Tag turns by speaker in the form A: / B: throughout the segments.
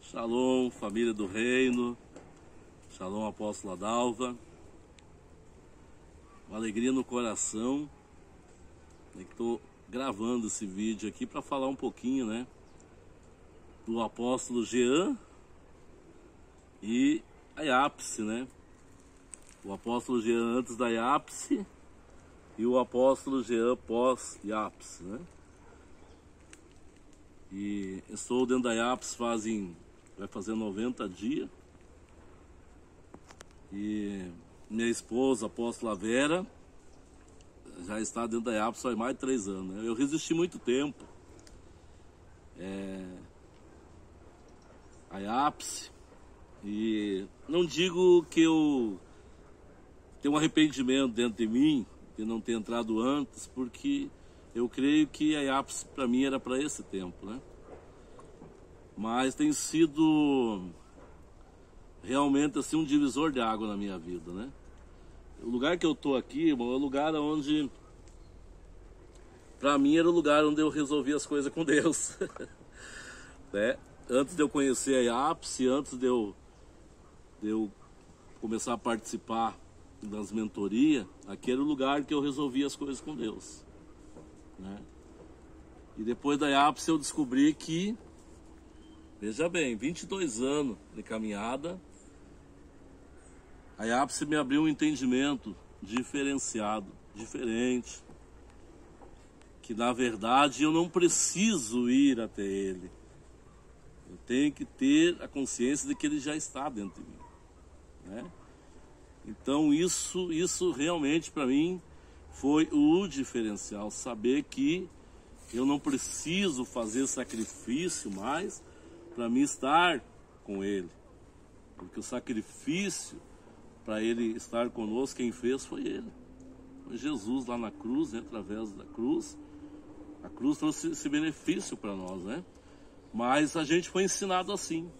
A: Shalom, família do reino. Shalom, apóstola Dalva. Uma alegria no coração, né, que estou gravando esse vídeo aqui para falar um pouquinho, né, do apóstolo Jean e a Iapse, né? O apóstolo Jean antes da Iapse e o apóstolo Jean pós-Iapse, né? E estou dentro da Iapse vai fazer 90 dias. E minha esposa, a apóstola Vera, já está dentro da Iapse há mais de 3 anos, né? Eu resisti muito tempo a Iapse, e não digo que eu tenho um arrependimento dentro de mim de não ter entrado antes, porque eu creio que a Iapse para mim era para esse tempo, né? Mas tem sido realmente assim um divisor de água na minha vida, né? O lugar que eu tô aqui, irmão, é o lugar onde, para mim, era o lugar onde eu resolvi as coisas com Deus. Né? Antes de eu conhecer a Iapse, antes de eu começar a participar das mentorias, aqui era o lugar que eu resolvia as coisas com Deus, né? E depois da Iapse eu descobri que, veja bem, 22 anos de caminhada, a Iapse me abriu um entendimento diferenciado, diferente, que na verdade eu não preciso ir até Ele. Eu tenho que ter a consciência de que Ele já está dentro de mim, né? Então isso realmente para mim foi o diferencial, saber que eu não preciso fazer sacrifício mais para mim estar com Ele, porque o sacrifício para Ele estar conosco, quem fez foi Ele, foi Jesus lá na cruz, né? Através da cruz, a cruz trouxe esse benefício para nós, né? Mas a gente foi ensinado assim.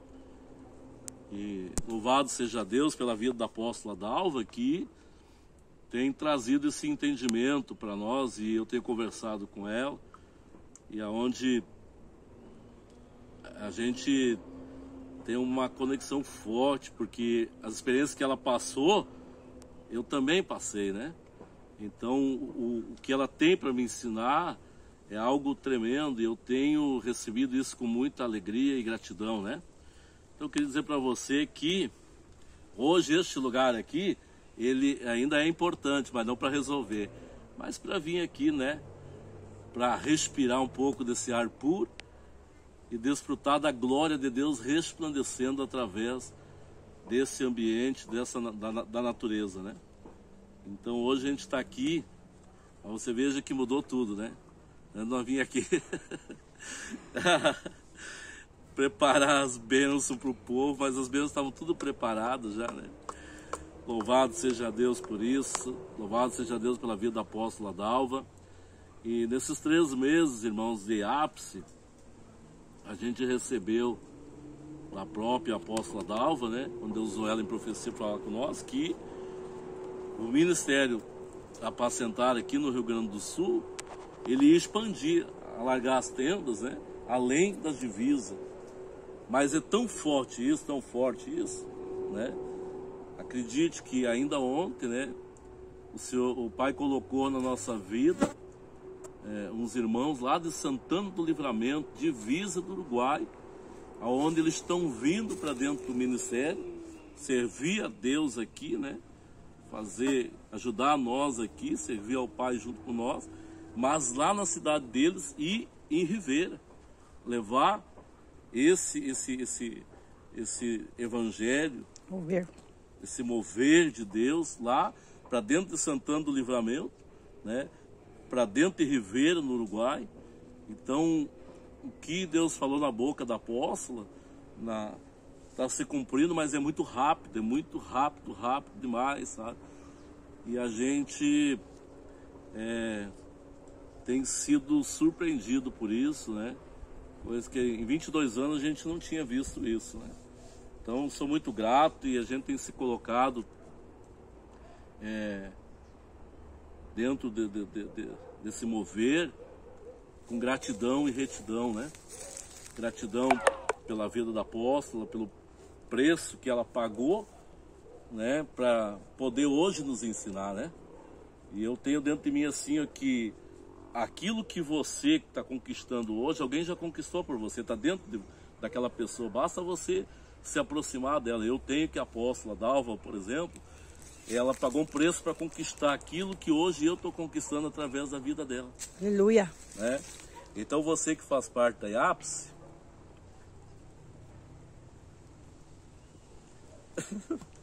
A: E louvado seja Deus pela vida da apóstola Dalva, que tem trazido esse entendimento para nós, e eu tenho conversado com ela, e aonde a gente tem uma conexão forte, porque as experiências que ela passou, eu também passei, né? Então o que ela tem para me ensinar é algo tremendo, e eu tenho recebido isso com muita alegria e gratidão, né? Então eu queria dizer para você que hoje este lugar aqui, ele ainda é importante, mas não para resolver, mas para vir aqui, né? Para respirar um pouco desse ar puro e desfrutar da glória de Deus resplandecendo através desse ambiente, da natureza, né? Então hoje a gente está aqui, você veja que mudou tudo, né? Eu não vim aqui preparar as bênçãos para o povo, mas as bênçãos estavam tudo preparadas já, né? Louvado seja Deus por isso, louvado seja Deus pela vida da apóstola Dalva. E nesses 3 meses, irmãos, de Iapse, a gente recebeu a própria apóstola Dalva, né? Quando Deus usou ela em profecia para falar com nós, que o ministério apacentar aqui no Rio Grande do Sul, ele ia expandir, alargar as tendas, né? Além das divisas. Mas é tão forte isso, né? Acredite que ainda ontem, né? O Pai colocou na nossa vida uns irmãos lá de Santana do Livramento, divisa do Uruguai, aonde eles estão vindo para dentro do ministério, servir a Deus aqui, né? Ajudar nós aqui, servir ao Pai junto com nós, mas lá na cidade deles e em Rivera, levar esse evangelho, esse mover de Deus lá para dentro de Santana do Livramento, né? Para dentro de Rivera, no Uruguai. Então, o que Deus falou na boca da apóstola está se cumprindo, mas é muito rápido demais, sabe? E a gente tem sido surpreendido por isso, né? Pois que em 22 anos a gente não tinha visto isso, né? Então, sou muito grato, e a gente tem se colocado dentro desse mover com gratidão e retidão, né? Gratidão pela vida da apóstola, pelo preço que ela pagou, né, para poder hoje nos ensinar, né? E eu tenho dentro de mim assim que aquilo que você está conquistando hoje, alguém já conquistou por você, está dentro daquela pessoa, basta você se aproximar dela. Eu tenho que a apóstola Dalva, por exemplo, ela pagou um preço para conquistar aquilo que hoje eu estou conquistando através da vida dela.
B: Aleluia.
A: Né? Então você que faz parte da IAPSE,